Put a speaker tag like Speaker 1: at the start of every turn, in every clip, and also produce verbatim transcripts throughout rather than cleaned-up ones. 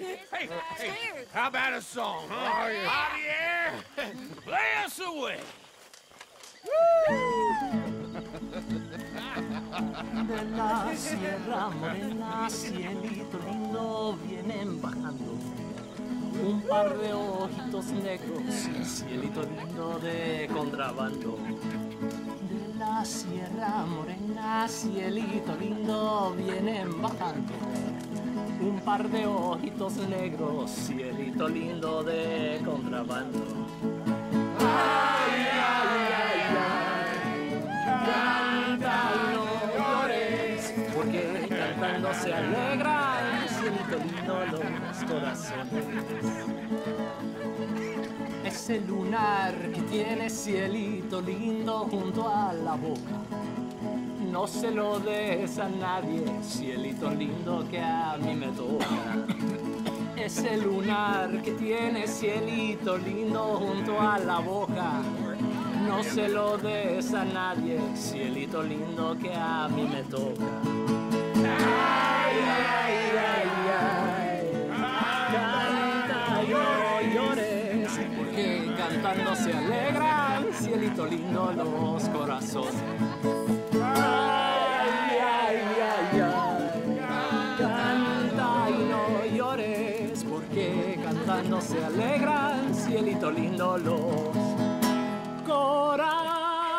Speaker 1: Hey, hey, how about a song, huh? Javier, play us away.
Speaker 2: De la Sierra Morena, cielito lindo, vienen bajando un par de ojitos negros, cielito lindo de contrabando. De la Sierra Morena, cielito lindo, vienen bajando un par de ojitos negros, cielito lindo de contrabando. Ay, ay, ay, ay, canta y no llores, porque cantando se alegran, cielito lindo, los corazones. Ese lunar que tiene cielito lindo junto a la boca, no se lo des a nadie, cielito lindo que a mí me toca. Ese lunar que tiene cielito lindo junto a la boca, no se lo des a nadie, cielito lindo que a mí me toca. Ay, ay, ay, ay, canta y no llores, porque cantando se alegran, cielito lindo, los corazones. Ay, ay, ay, ay, canta y no llores, porque cantando se alegran, cielito lindo, los corazones.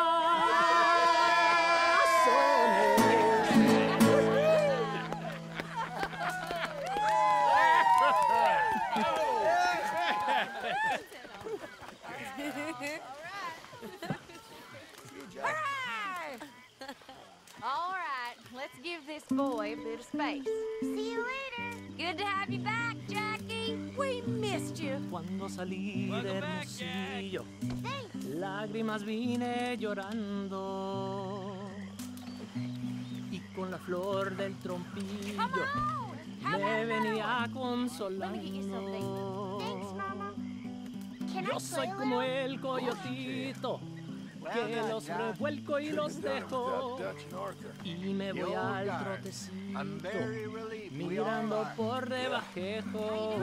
Speaker 3: All right, let's give this boy a bit of space.
Speaker 4: See you later.
Speaker 3: Good to have you back, Jackie. We missed you.
Speaker 2: Cuando salí de Hermosillo,
Speaker 4: Thanks.
Speaker 2: lágrimas vine llorando, y con la flor del trompillo
Speaker 3: Come on. How
Speaker 2: me
Speaker 3: about
Speaker 2: venía
Speaker 3: Let me get you something.
Speaker 4: Thanks,
Speaker 2: consolando.
Speaker 4: Mama. Can
Speaker 2: Yo
Speaker 4: I
Speaker 2: soy
Speaker 4: play a
Speaker 2: como
Speaker 4: little?
Speaker 2: el coyotito que los revuelco y los dejo, y me voy al trotecito mirando por debajejo.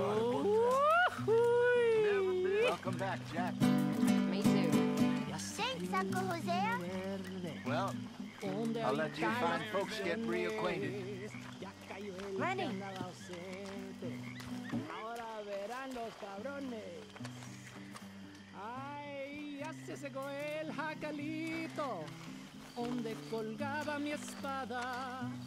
Speaker 5: Welcome back, Jack.
Speaker 3: Me too.
Speaker 4: Thanks, Uncle Hosea.
Speaker 5: Well, I'll let you fine folks get reacquainted.
Speaker 3: Running.
Speaker 2: Ahora verán los cabrones. Ay, ya se secó el jacalito donde colgaba mi espada.